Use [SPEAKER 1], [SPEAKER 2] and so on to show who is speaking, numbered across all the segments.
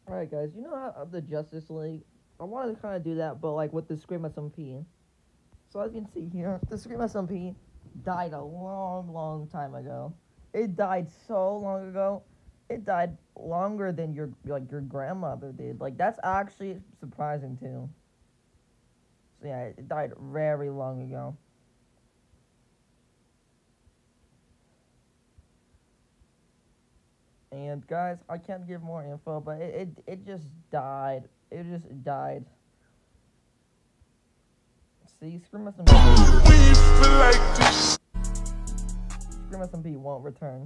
[SPEAKER 1] Alright, guys, you know how the Justice League? I wanted to kind of do that, but like with the Scream SMP. So as you can see here, the Scream SMP died a long, long time ago. It died so long ago. It died longer than your grandmother did. Like that's actually surprising too. So yeah, it died very long ago. And guys, I can't give more info, but it just died. It just died. See, Scream SMP. Scream SMP won't return.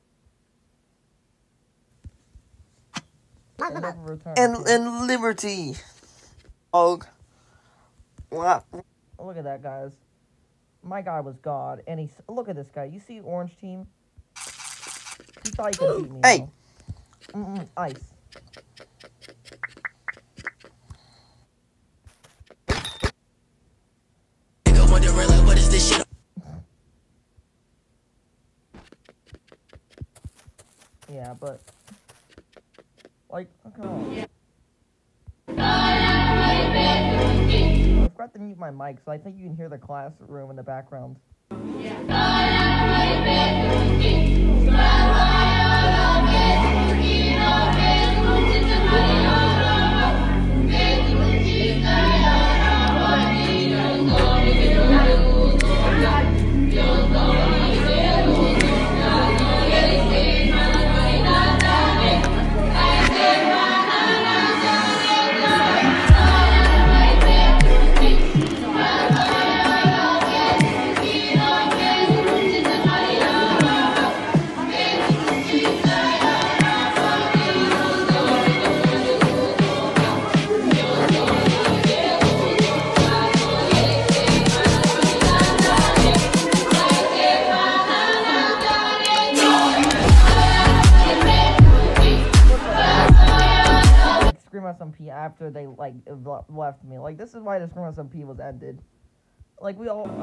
[SPEAKER 1] It never returned.
[SPEAKER 2] And liberty. Oh, wow.
[SPEAKER 1] Look at that, guys. My guy was God, and he's look at this guy. You see Orange Team? He thought he could beat me.
[SPEAKER 2] Hey.
[SPEAKER 1] Ice.
[SPEAKER 2] What is this shit?
[SPEAKER 1] Yeah, but like, come on. I forgot to mute my mic, so I think you can hear the classroom in the background. Scream SMP after they like left me. Like this is why the Scream SMP was ended. Like we all.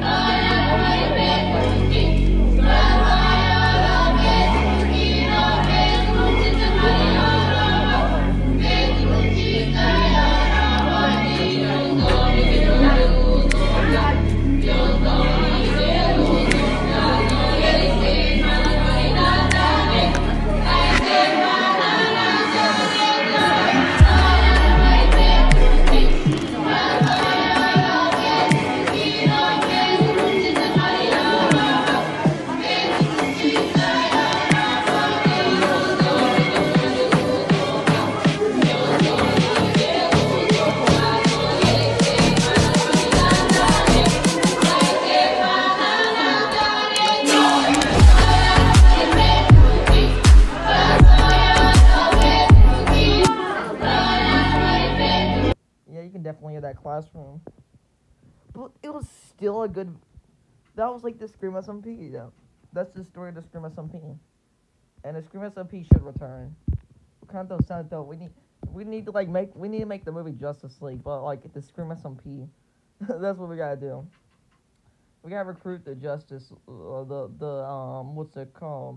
[SPEAKER 1] You can definitely hear that classroom. But it was still a good. That was like the Scream SMP, though. That's the story of the Scream SMP. And the Scream SMP should return. Kanto Santo, we need to like make the movie Justice League, but like the Scream SMP. That's what we gotta do. We gotta recruit the Justice, what's it called?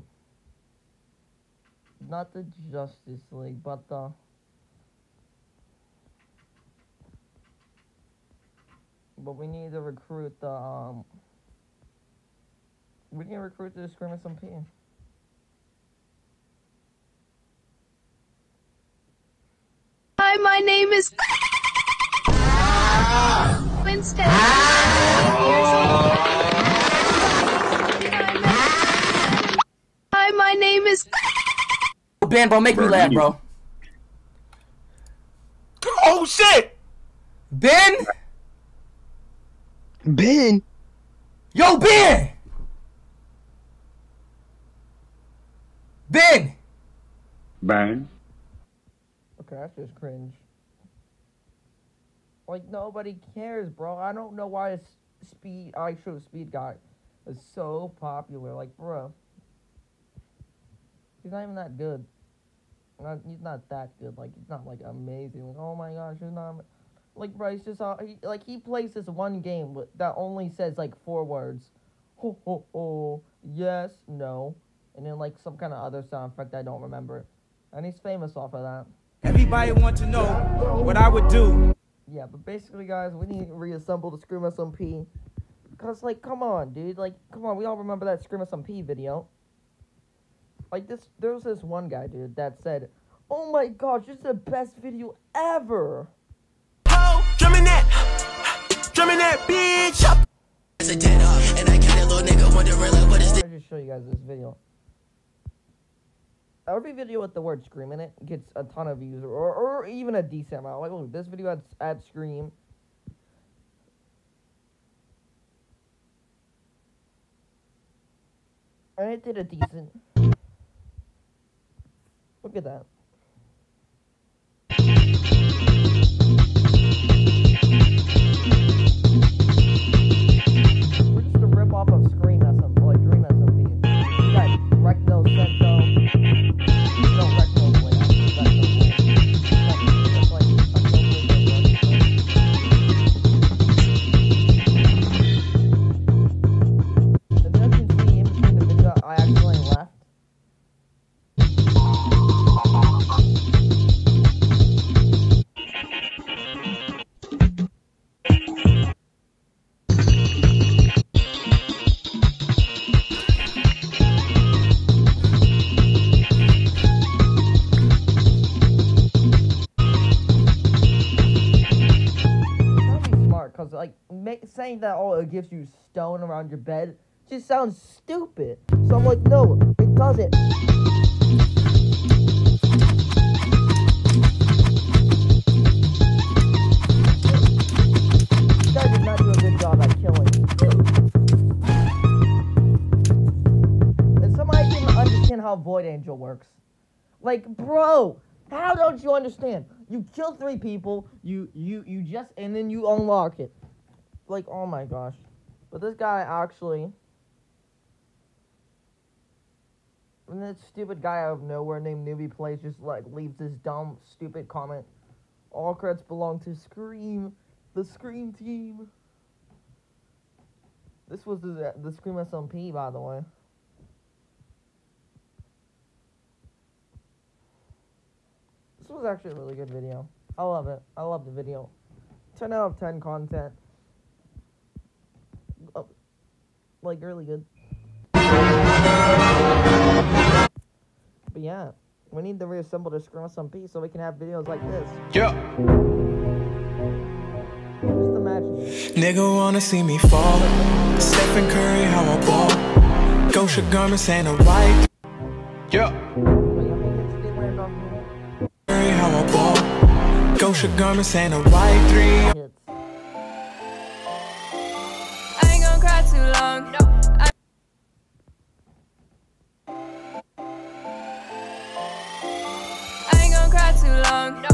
[SPEAKER 1] Not the Justice League, but the. But we need to recruit the we need to recruit the Scream SMP.
[SPEAKER 3] Hi, my name is Winston. Hi, my name is
[SPEAKER 2] Ben, bro, make me laugh, bro.
[SPEAKER 4] Oh shit!
[SPEAKER 2] Ben?
[SPEAKER 5] Ben!
[SPEAKER 2] Yo, Ben! Ben!
[SPEAKER 4] Bang.
[SPEAKER 1] Okay, that's just cringe. Like nobody cares, bro. I don't know why Speed guy is so popular. Like, bro, he's not even that good. He's not that good. Like, he's not like amazing. Like, oh my gosh, he's not. Like, bro, he's just he plays this one game that only says like 4 words. Ho ho ho. Yes, no, and then like some kind of other sound effect I don't remember. And he's famous off of that.
[SPEAKER 5] Everybody want to know what I would do.
[SPEAKER 1] Yeah, but basically, guys, we need to reassemble the Scream SMP. Because, like, come on, dude. Like, come on, we all remember that Scream SMP video. Like, there was this one guy, dude, that said, "Oh my gosh, this is the best video ever."
[SPEAKER 6] Drumming that bitch up.
[SPEAKER 2] And I got a little nigga wondering what is this?
[SPEAKER 1] I'll just show you guys this video. Every video with the word Scream in it gets a ton of views, or even a decent amount. Like, look, this video had Scream. And it did a decent. Look at that. We're just a rip off of Scream SMP, like Dream SMP. You got Recno, Sento. No, Recno way. And then you can see in between the video, I accidentally left. Because, like, saying that, oh, it gives you stone around your bed just sounds stupid. So I'm like, no, it doesn't. You guys did not do a good job at killing. And somebody didn't understand how Void Angel works. Like, bro, how don't you understand? You kill 3 people, you just, and then you unlock it. Like, oh my gosh. But this guy actually, and this stupid guy out of nowhere named Newbie Plays just, like, leaves this dumb, stupid comment. All credits belong to Scream, the Scream team. This was the Scream SMP, by the way. This was actually a really good video. I love it. I love the video. 10 out of 10 content. Like, really good. But yeah, we need to reassemble the Scream SMP so we can have videos like this.
[SPEAKER 6] Yeah.
[SPEAKER 1] Just imagine.
[SPEAKER 5] Nigga wanna see me fall. Stephen Curry, how I ball. Gosha garments and a white.
[SPEAKER 6] Yeah.
[SPEAKER 1] Wait, how many hits did they land off me?
[SPEAKER 5] Curry, how I ball. Gosha garments and a white 3.
[SPEAKER 1] Hits.
[SPEAKER 7] I ain't gonna cry too long. No. I ain't gonna cry too long. No.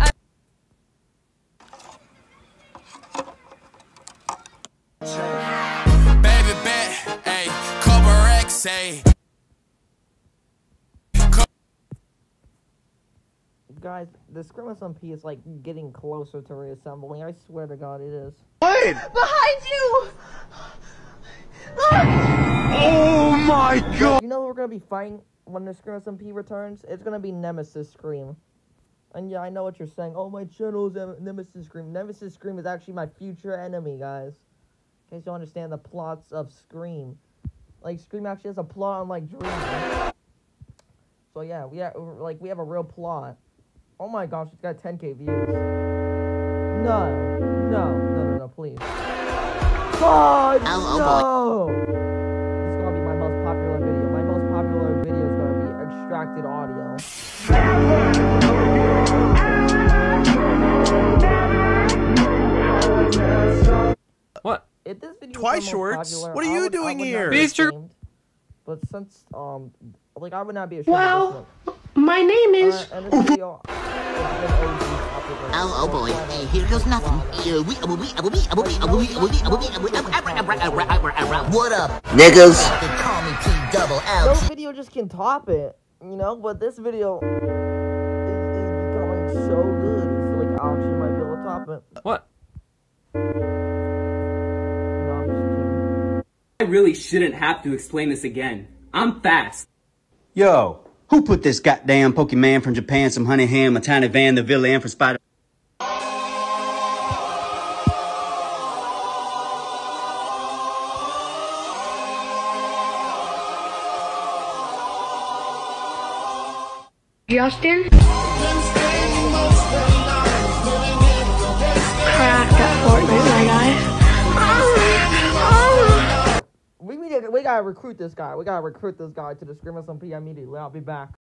[SPEAKER 6] Baby bet, ayy, cover X, ayy.
[SPEAKER 1] Guys, the Scream SMP is like getting closer to reassembling. I swear to God, it is.
[SPEAKER 3] Behind you!
[SPEAKER 4] Oh my god!
[SPEAKER 1] You know who we're gonna be fighting when the Scream SMP returns? It's gonna be Nemesis Scream. And yeah, I know what you're saying. Oh, my channel is Nemesis Scream. Nemesis Scream is actually my future enemy, guys. In case you understand the plots of Scream. Like, Scream actually has a plot on, like, Dream. So yeah, we have a real plot. Oh my gosh, it's got 10K views. No, please. God, no! This is gonna be my most popular video. My most popular video is gonna be extracted audio.
[SPEAKER 8] What?
[SPEAKER 1] If this video
[SPEAKER 8] Twice
[SPEAKER 1] was my most
[SPEAKER 8] shorts?
[SPEAKER 1] popular,
[SPEAKER 8] What are you doing here?
[SPEAKER 1] Ashamed, but since like I would not be ashamed.
[SPEAKER 3] Well, my name is...
[SPEAKER 1] And this video,
[SPEAKER 9] Oh boy, here goes nothing. What up, niggas? They call me P-double-L.
[SPEAKER 1] no video just can top it, you know. But this video is becoming so good. It's like I actually might be able to top it.
[SPEAKER 8] What?
[SPEAKER 1] No, I'm just kidding.
[SPEAKER 10] I really shouldn't have to explain this again. I'm fast.
[SPEAKER 11] Yo,
[SPEAKER 10] Who put this goddamn Pokemon from Japan, some honey ham, a tiny van, the villain for Spider?
[SPEAKER 3] Justin? Cracked at Fortnite, my guy.
[SPEAKER 1] We gotta recruit this guy. We gotta recruit this guy to the Scream SMP immediately. I'll be back.